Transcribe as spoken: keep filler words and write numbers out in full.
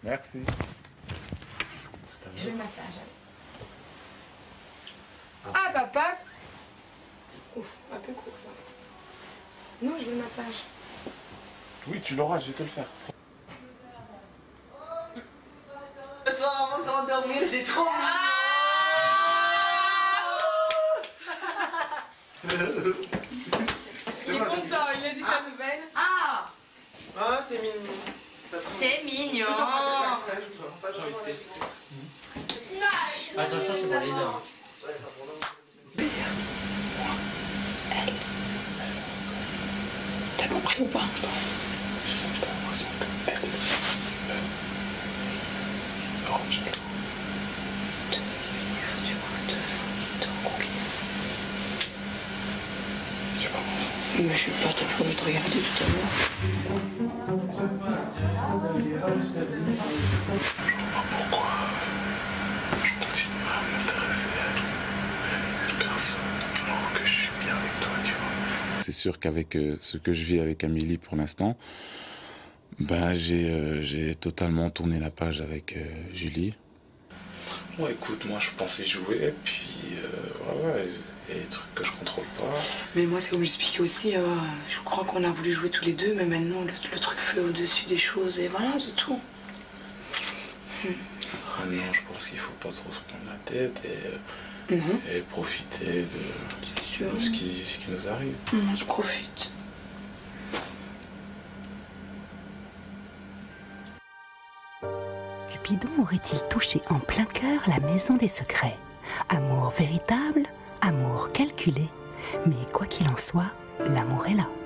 Merci. Je veux le massage. Ah, papa. Ouf, un peu court ça. Non, je veux le massage. Oui, tu l'auras, je vais te le faire. Le soir avant de s'endormir, c'est trop mignon. Il est content, il a dit sa nouvelle. Ah, Ah, c'est mignon. c'est mignon. J'ai envie de tester. Attention, c'est pour les heures. Elle. T'as compris ou pas? J'ai l'impression que elle, orange. Tu sais venir, tu vois, te, te reconquérir. J'ai pas compris. Mais je suis pas, t'as pas envie de regarder tout à l'heure. Pourquoi je continue à m'intéresser à une personne alors que je suis bien avec toi, tu vois. C'est sûr qu'avec euh, ce que je vis avec Amélie pour l'instant, bah, j'ai euh, j'ai totalement tourné la page avec euh, Julie. Bon, écoute, moi je pensais jouer, puis euh, voilà, il y a des trucs que je contrôle pas. Mais moi, c'est comme j'expliquais aussi, euh, je crois qu'on a voulu jouer tous les deux, mais maintenant le, le truc fait au-dessus des choses, et voilà, c'est tout. Ah non, je pense qu'il faut pas trop se prendre la tête et, Mhm. et profiter de, C'est sûr. de ce, qui, ce qui nous arrive. Mmh, je profite. Cupidon aurait-il touché en plein cœur la maison des secrets? Amour véritable, amour calculé, mais quoi qu'il en soit, l'amour est là.